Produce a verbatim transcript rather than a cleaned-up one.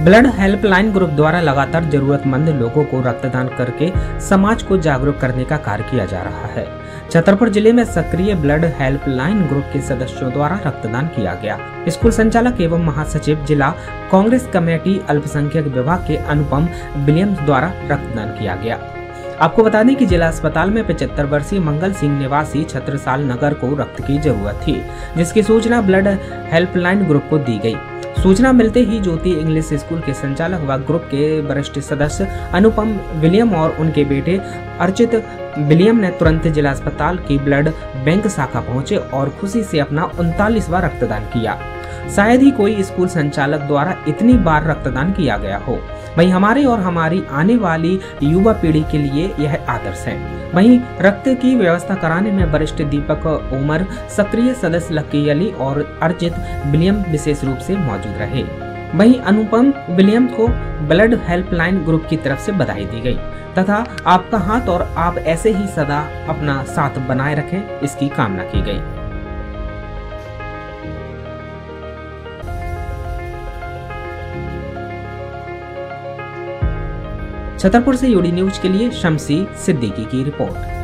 Blood helpline group द्वारा लगातार जरूरतमंद लोगों को रक्तदान करके समाज को जागरूक करने का कार्य किया जा रहा है। छतरपुर जिले में सक्रिय ब्लड हेल्पलाइन ग्रुप के सदस्यों द्वारा रक्तदान किया गया। स्कूल संचालक एवं महासचिव जिला कांग्रेस कमेटी अल्पसंख्यक विभाग के अनुपम विलियम्स द्वारा रक्तदान किया गया। आपको बता दें कि जिला अस्पताल में पचहत्तर वर्षीय मंगल सिंह निवासी छत्रसाल नगर को रक्त की जरूरत थी, जिसकी सूचना ब्लड हेल्पलाइन ग्रुप को दी गई। सूचना मिलते ही ज्योति इंग्लिश स्कूल के संचालक व ग्रुप के वरिष्ठ सदस्य अनुपम विलियम और उनके बेटे अर्चित विलियम ने तुरंत जिला अस्पताल की ब्लड बैंक शाखा पहुंचे और खुशी से अपना उनतालीसवां रक्तदान किया। शायद ही कोई स्कूल संचालक द्वारा इतनी बार रक्तदान किया गया हो। वहीं हमारे और हमारी आने वाली युवा पीढ़ी के लिए यह आदर्श है। वहीं रक्त की व्यवस्था कराने में वरिष्ठ दीपक उमर, सक्रिय सदस्य लक्की अली और अर्जित विलियम विशेष रूप से मौजूद रहे। वहीं अनुपम विलियम को ब्लड हेल्पलाइन ग्रुप की तरफ से बधाई दी गई तथा आपका हाथ और आप ऐसे ही सदा अपना साथ बनाए रखें, इसकी कामना की गई। छतरपुर से यूडी न्यूज के लिए शमसी सिद्दीकी की रिपोर्ट।